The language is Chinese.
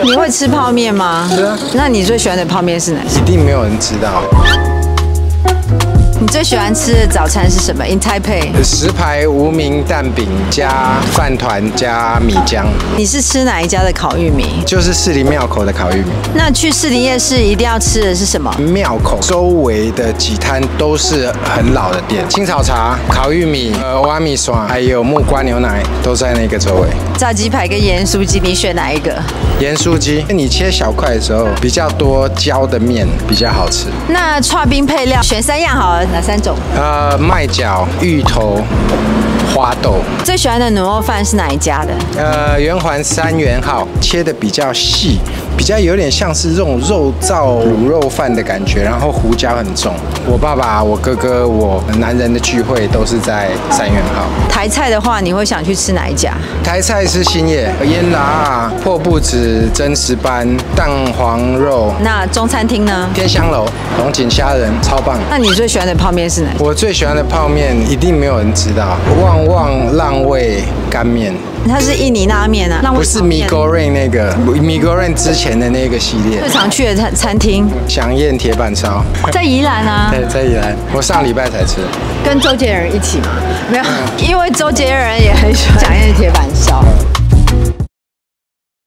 你会吃泡面吗？ 是啊。 那你最喜欢的泡面是哪些？ 一定没有人知道。 你最喜欢吃的早餐是什么 ？In Taipei， 石牌无名蛋饼加饭团加米浆。 你是吃哪一家的烤玉米？ 就是士林庙口的烤玉米。 那去士林夜市一定要吃的是什么？ 庙口周围的几摊都是很老的店，青草茶、烤玉米、挖米爽，还有木瓜牛奶都在那个周围。 炸鸡排跟盐酥鸡，你选哪一个？ 盐酥鸡，你切小块的时候比较多焦的面比较好吃。 那剉冰配料选3样好了，哪3种？ 麦角、芋头、花豆。 最喜欢的卤肉饭是哪一家的？ 圆环3元号，切的比较细，比较有点像是这种肉燥卤肉饭的感觉，然后胡椒很重。我爸爸、我哥哥、我男人的聚会都是在3元号。 台菜的话，你会想去吃哪一家？ 台菜是兴业、腌腊、破布子、真石斑、蛋黄肉。 那中餐厅呢？ 天香楼、龙井虾仁，超棒。 那你最喜欢的泡面是哪？ 我最喜欢的泡面一定没有人知道，旺旺浪味干面。 它是印尼拉面啊， 不是米goreng那个，米goreng之前的那个系列。 最常去的餐厅， 祥宴铁板烧， 在宜兰啊。 对，在宜兰，我上礼拜才吃。 跟周杰伦一起吗？没有，因为周杰伦也很喜欢祥宴铁板烧。